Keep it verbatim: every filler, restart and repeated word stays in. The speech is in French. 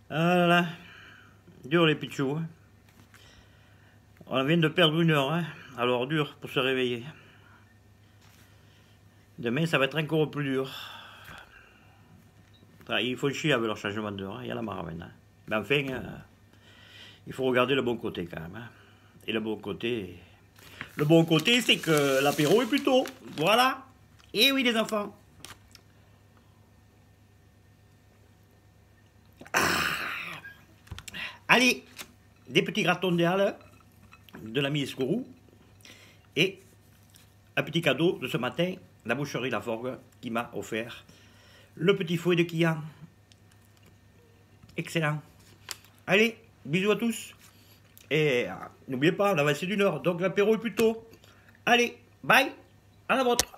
Voilà. Dur les pitchous. Hein. On vient de perdre une heure. Hein. Alors dur pour se réveiller. Demain, ça va être encore plus dur. Il faut chier avec leur changement d'heure. Hein. Il y en a marre maintenant. Mais enfin, euh, il faut regarder le bon côté quand même. Hein. Et le bon côté... Le bon côté, c'est que l'apéro est plus tôt. Voilà. Et oui, les enfants. Ah. Allez, des petits gratons de halles de l'ami Escourou. Et un petit cadeau de ce matin, la boucherie La Forgue, qui m'a offert le petit fouet de Kian. Excellent. Allez, bisous à tous. Et euh, n'oubliez pas, on a avancé d'une heure, donc l'apéro est plus tôt. Allez, bye, à la vôtre.